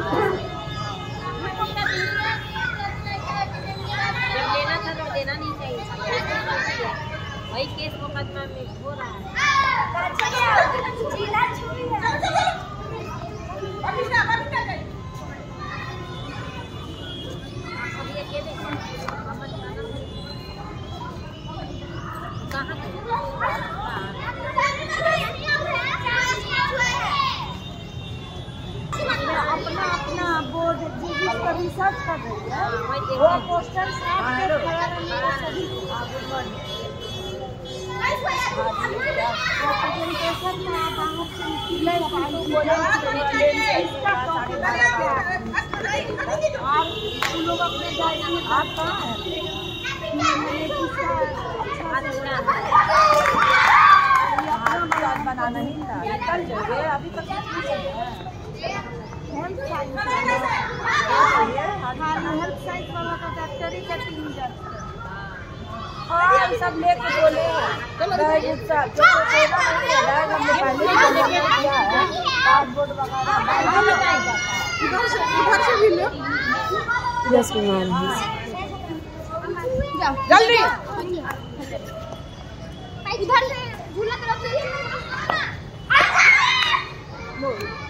जब लेना था तो देना नहीं चाहिए, वही केस मुकदमा में हो रहा है। अपना अपना बोर्ड जिस पर रिसर्च कर रही है वो पोस्टर लोग अपने आप कहाँ है बनाना ही था कल जगह अभी तक हेल्थ साइंस वाला का डॉक्टरी का 3 और सब लेके बोले जल्दी इधर से झूला तरफ से